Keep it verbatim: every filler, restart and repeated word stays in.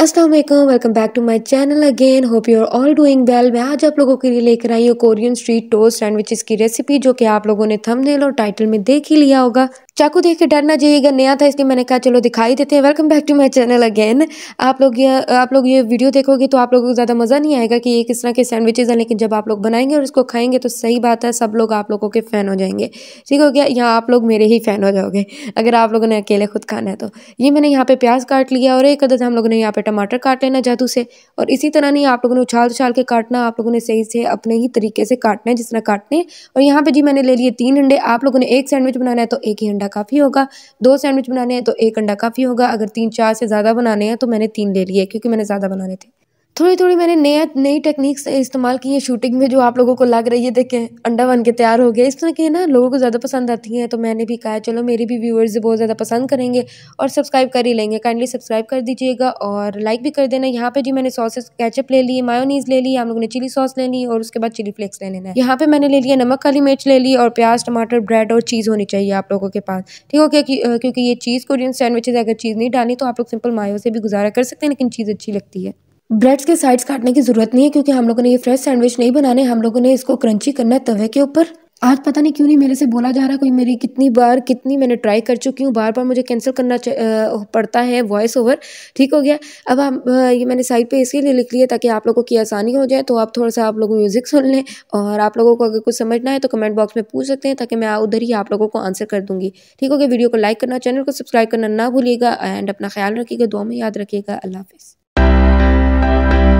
अस्सलाम वालेकुम, welcome back to my channel again. Hope you are all doing well. मैं आज आप लोगों के लिए लेकर आई हूँ कोरियन स्ट्रीट टोस्ट सैंडविचेस की रेसिपी, जो कि आप लोगों ने थंबनेल और टाइटल में देख ही लिया होगा। चाकू देख के डर ना जाइएगा, नया था इसलिए मैंने कहा चलो दिखाई देते हैं। Welcome back to my channel again. आप लोग ये आप लोग ये वीडियो देखोगे तो आप लोगों को ज़्यादा मज़ा नहीं आएगा कि ये किस तरह के सैंडविचेस हैं, लेकिन जब आप लोग बनाएंगे और इसको खाएंगे तो सही बात है, सब लोग आप लोगों के फ़ैन हो जाएंगे। ठीक हो गया, यहाँ आप लोग मेरे ही फ़ैन हो जाओगे अगर आप लोगों ने अकेले खुद खाना है तो। ये मैंने यहाँ पे प्याज काट लिया और एक अदद हम लोगों ने यहाँ पे टमाटर काट लेना जादू से। और इसी तरह नहीं, आप लोगों ने उछाल उछाल के काटना, आप लोगों ने सही से अपने ही तरीके से काटना है जिस तरह काटने। और यहाँ पे जी मैंने ले लिए तीन अंडे। आप लोगों ने एक सैंडविच बनाना है तो एक ही अंडा काफ़ी होगा, दो सैंडविच बनाने हैं तो एक अंडा काफ़ी होगा, अगर तीन चार से ज़्यादा बनाने हैं तो मैंने तीन ले लिए क्योंकि मैंने ज़्यादा बनाने थे। थोड़ी थोड़ी मैंने नया नई टेक्निक्स इस्तेमाल की है शूटिंग में, जो आप लोगों को लग रही है देखें अंडा बन के तैयार हो गया। इस तरह की ना लोगों को ज़्यादा पसंद आती हैं, तो मैंने भी कहा चलो मेरे भी व्यूअर्स बहुत ज़्यादा पसंद करेंगे और सब्सक्राइब कर ही लेंगे। काइंडली सब्सक्राइब कर दीजिएगा और लाइक भी कर देना। यहाँ पे जी मैंने सॉसेस केचप ले ली, मायोनीज़ ले ली, आप लोगों ने चिली सॉस ले ली और उसके बाद चिली फ्लेक्स ले लेना है। यहाँ पे मैंने ले लिया नमक, काली मिर्च ले ली और प्याज, टमाटर, ब्रेड और चीज़ होनी चाहिए आप लोगों के पास। ठीक हो गया, क्योंकि ये चीज़ कोरियन सैंडविचेस अगर चीज़ नहीं डाली तो आप लोग सिंपल मायो से भी गुजारा कर सकते हैं, लेकिन चीज़ अच्छी लगती है। ब्रेड्स के साइड्स काटने की ज़रूरत नहीं है क्योंकि हम लोगों ने ये फ्रेश सैंडविच नहीं बनाने, हम लोगों ने इसको क्रंची करना है तवे के ऊपर। आज पता नहीं क्यों नहीं मेरे से बोला जा रहा है, कोई मेरी कितनी बार कितनी मैंने ट्राई कर चुकी हूँ, बार बार मुझे कैंसिल करना पड़ता है वॉइस ओवर। ठीक हो गया। अब हम ये मैंने साइड पे इसलिए लिख लिया ताकि आप लोगों की आसानी हो जाए। तो आप थोड़ा सा आप लोग म्यूज़िक सुन लें और आप लोगों को अगर कुछ समझना है तो कमेंट बॉक्स में पूछ सकते हैं, ताकि मैं उधर ही आप लोगों को आंसर कर दूँगी। ठीक हो गया। वीडियो को लाइक करना, चैनल को सब्सक्राइब करना ना भूलिएगा एंड अपना ख्याल रखिएगा, दुआ में याद रखिएगा। अल्लाह हाफिज़।